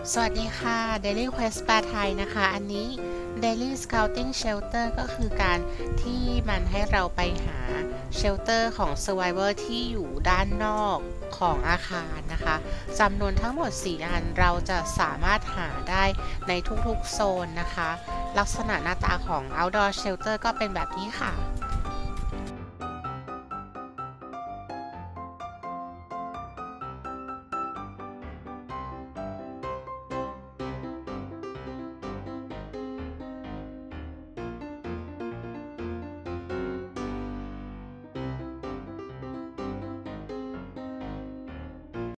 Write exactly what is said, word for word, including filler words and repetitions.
สวัสดีค่ะ Daily Quest แปลไทยนะคะอันนี้ Daily Scouting Shelter ก็คือการที่มันให้เราไปหา Shelter ของ Survivor ที่อยู่ด้านนอกของอาคารนะคะจำนวนทั้งหมดสี่อันเราจะสามารถหาได้ในทุกๆโซนนะคะลักษณะหน้าตาของ Outdoor Shelter ก็เป็นแบบนี้ค่ะ